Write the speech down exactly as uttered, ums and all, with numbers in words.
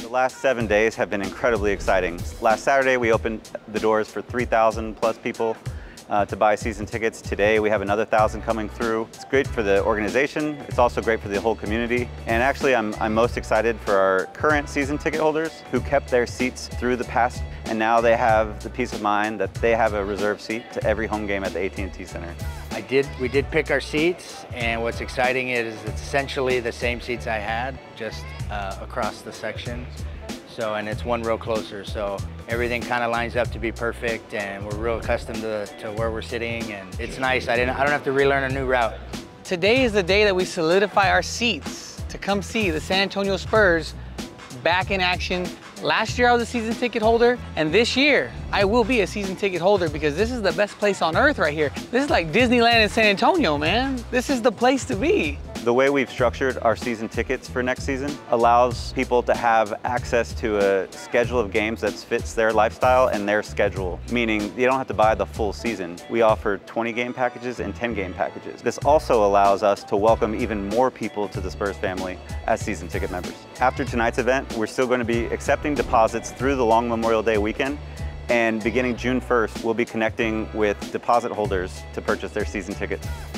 The last seven days have been incredibly exciting. Last Saturday, we opened the doors for three thousand plus people uh, to buy season tickets. Today, we have another thousand coming through. It's great for the organization. It's also great for the whole community. And actually, I'm, I'm most excited for our current season ticket holders who kept their seats through the past, and now they have the peace of mind that they have a reserved seat to every home game at the A T and T Center. I did, we did pick our seats, and what's exciting is it's essentially the same seats I had, just uh, across the section. So, and it's one row closer, so everything kind of lines up to be perfect, and we're real accustomed to, to where we're sitting, and it's nice. I didn't, I don't have to relearn a new route. Today is the day that we solidify our seats to come see the San Antonio Spurs back in action. Last year I was a season ticket holder, and this year I will be a season ticket holder because this is the best place on earth right here. This is like Disneyland in San Antonio, man. This is the place to be. The way we've structured our season tickets for next season allows people to have access to a schedule of games that fits their lifestyle and their schedule, meaning you don't have to buy the full season. We offer twenty game packages and ten game packages. This also allows us to welcome even more people to the Spurs family as season ticket members. After tonight's event, we're still going to be accepting deposits through the long Memorial Day weekend, and beginning June first, we'll be connecting with deposit holders to purchase their season tickets.